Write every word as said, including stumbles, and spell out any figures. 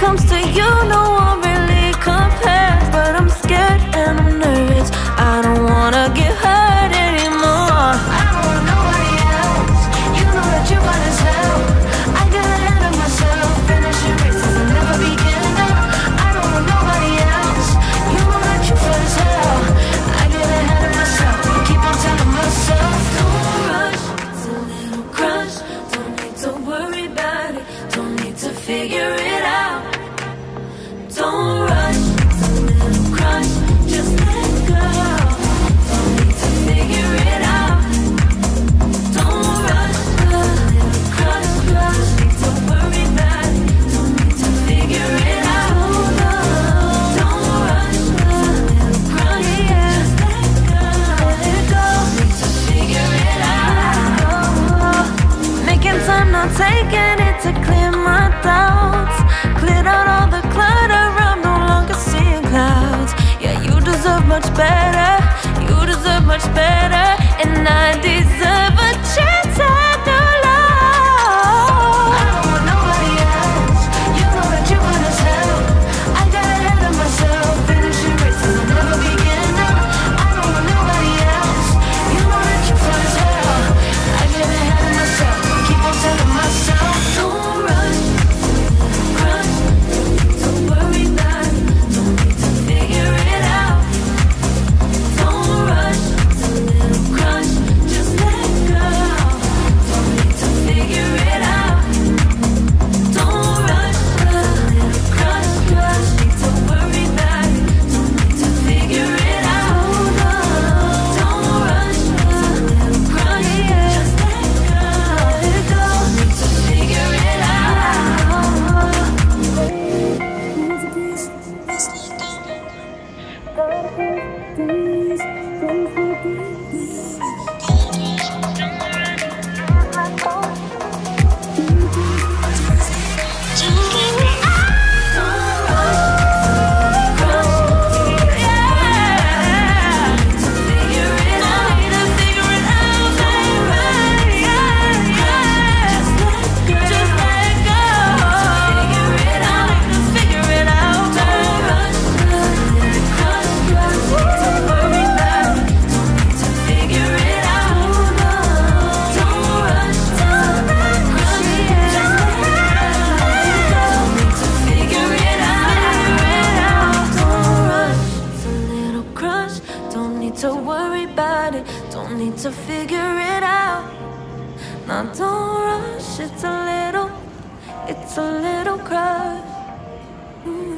comes to you, no one really compares. But I'm scared and I'm nervous, I don't wanna get hurt anymore. I don't want nobody else, you know that you got as hell. I get ahead of myself, finishing races and never begin up. I don't want nobody else, you know that you got as hell. I get ahead of myself, keep on telling myself, don't rush, it's a little crush. Don't need to worry about it, don't need to figure it out. Don't rush, it's a little crush, just let go. Don't need to figure it out. Don't rush, a little crush, crush. Need to worry about it, don't need to figure it out. Don't rush, a little crush, just let go. Let go, need to figure it out. Making time, not taking it to clear my doubts. Cleared out all the clutter, I'm no longer seeing clouds. Yeah, you deserve much better, you deserve much better. And I deserve a chance at new love. I don't want nobody else, you know that you got as hell. I got ahead of myself, finishing races and never begin up. I don't want nobody else, you know that you got as hell. I get ahead of myself, keep on telling myself, don't rush, crush. Don't worry about it, don't need to figure it out. Don't rush, it's a little crush, just let go. Don't need to figure it out. Don't rush, a little crush, crush. Need to worry about it, don't need to figure it out. Don't rush, a little crush, just let go. Let go, need to figure it out. To worry about it, don't need to figure it out. Now don't rush, it's a little, it's a little crush. Mm-hmm.